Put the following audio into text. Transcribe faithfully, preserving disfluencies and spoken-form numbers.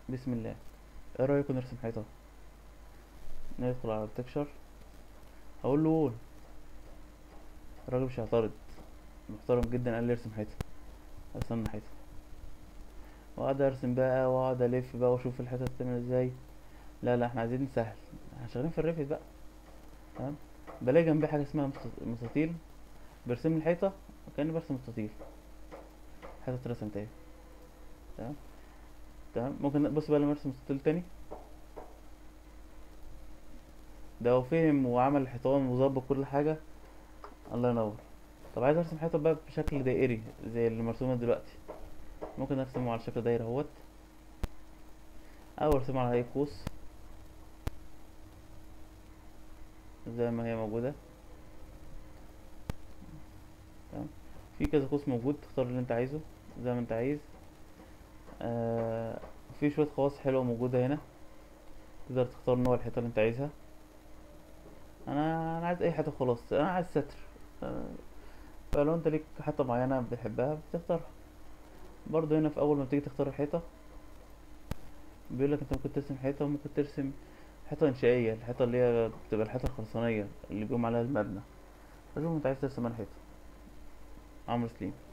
بسم الله. ايه رايكم نرسم حيطه؟ ندخل على التكشر، هقول له وول. الراجل مش هيعترض، محترم جدا، قال لي ارسم حيطه. رسمنا حيطه، واقعد ارسم بقى واقعد الف بقى واشوف الحيطه بتعمل ازاي. لا لا، احنا عايزين سهل، احنا شغالين في الريفت بقى. تمام. بلاقي جنبي حاجه اسمها مست- مستطيل، برسم لي الحيطه وكاني برسم مستطيل. حيطه اترسمت اهي. تمام. تمام. ممكن بص بقى لما ارسم مستطيل تاني، ده هو فهم وعمل الحيطان وظبط كل حاجه. الله ينور. طب عايز ارسم حيطه بقى بشكل دائري زي اللي مرسومه دلوقتي، ممكن ارسمه على شكل دايره اهوت، او ارسمه على هيئه قوس زي ما هي موجوده. تمام. في كذا قوس موجود، تختار اللي انت عايزه زي ما انت عايز. آه في شويه خواص حلوه موجوده هنا، تقدر تختار نوع الحيطه اللي انت عايزها. انا انا عايز اي حيطه خلاص، انا عايز ستر. آه فلو انت ليك حيطه معينه بتحبها بتختارها. برضو هنا في اول ما بتيجي تختار الحيطه بيقول لك انت ممكن ترسم حيطه وممكن ترسم حيطه انشائيه، الحيطه اللي هي بتبقى الحيطه الخرسانيه اللي بيقوم عليها المبنى. فشوف انت عايز ترسم على حيطه. عمرو سليم.